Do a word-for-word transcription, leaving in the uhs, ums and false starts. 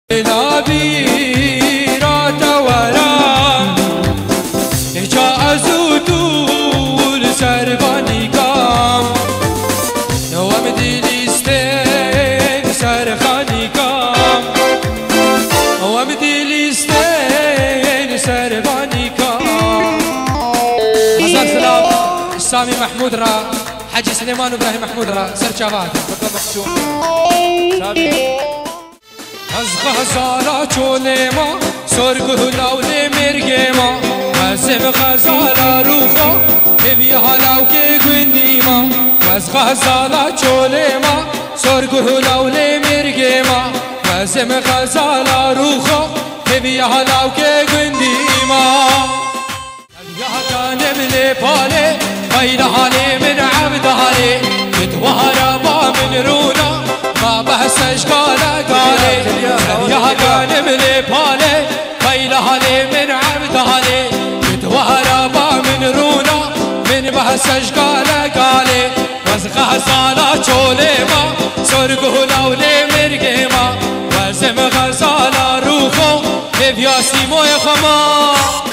نابیرات ورم جا از دور سربانی کام نوام دیلیستن سرخانی کام نوام دیلیستن سربانی کام حضر سلام سامي محمود را حجي سليمان وابراهيم محمود را سرچاوات از غزالا چوله ما سرگو لوله مرگه ما قسم غزالا روخا هبی حالاو که گوندی ما از غزالا چوله ما سرگو لوله مرگه ما قسم غزالا روخا هبی حالاو که گوندی ما الگاه نبل پاله غیر حالی من عبد حالی بتوهر با من رونا ما بحسش قاله قاله يا كان من باله غير حالي من عبد حالي متوهربا من رونا من بحسش قاله قاله وزغه سالا چوله ما سرگو لوله مرگه ما وزم غزالا روخو بفیاسی موی خما